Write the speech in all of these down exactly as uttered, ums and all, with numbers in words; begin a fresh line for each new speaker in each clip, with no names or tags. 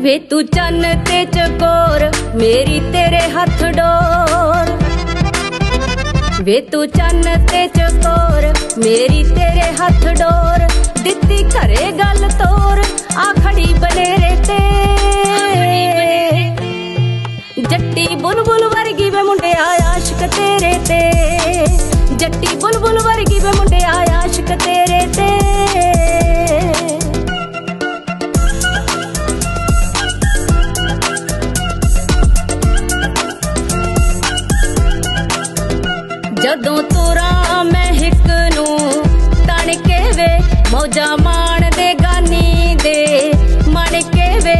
वे तू चन्न ते चकोर मेरी तेरे हाथ डोर, वे तू चन्न ते चकोर मेरी तेरे हाथ डोर, दित्ती घरे गल तोर आ खड़ी बनेरे ते। जट्टी बुलबुल वर्गी वे मुंडे आशिक तेरे ते, जट्टी बुलबुल वर्गी वे मुंडे आशिक तेरे ते। जदों तुरा मैं हिक नू तण के वे मौजा माण दे गानी दे मन के वे,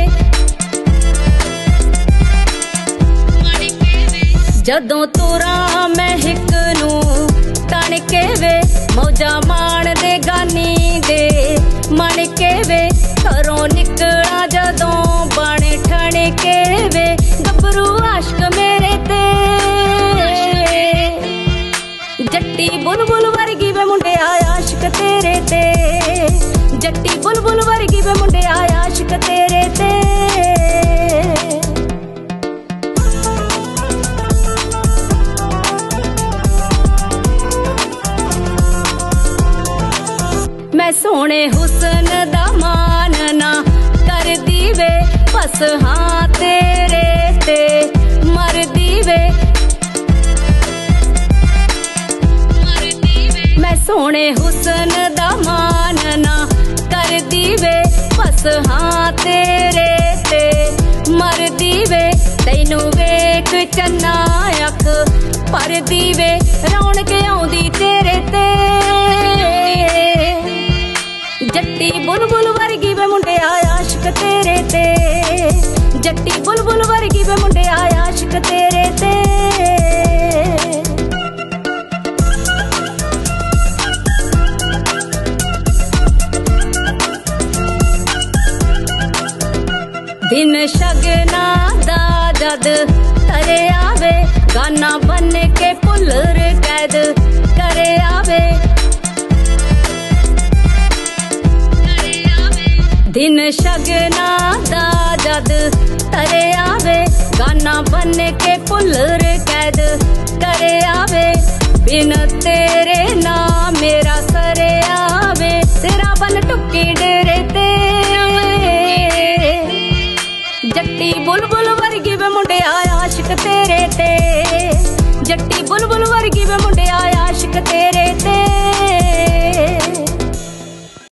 जदों तुरा मैं हिक नू तण के वे मौजा माण दे गानी दे मन के वे, घरों निकला जदों बण ठण के वे गबरू आशिक मेरे ते। जट्टी बुलबुल वर्गी वे मुंडे आशिक तेरे ते, जट्टी बुलबुल वर्गी वे मुंडे आशिक तेरे ते। मैं सोने हुस्न दा मानना कर दी वे बस हाँ तेरे ते मर दी वे, मैं सोने हुस्न दा मानना कर दी वे बस हाँ तेरे ते मर दी वे, तैनू वेख चन्ना अख पर दी वे रौनक आउंदी तेरे ते। जट्टी बुलबुल वर्गी वे मुंडे आशिक तेरे ते, जट्टी बुलबुल वर्गी वे मुंडे आशिक तेरे ते। दिन शगना दा जद तरे आवे गाना बन के पुलर कैद करे आवे, दिन शगना दा जद तरे आवे गाना बन के पुलर कैद करे आवे, बिन तेरे ना मेरा सरे आवे तेरा बन टुक्की डेरे ते। जट्टी बुलबुल वर्गी वे मुंडे आशिक तेरे ते,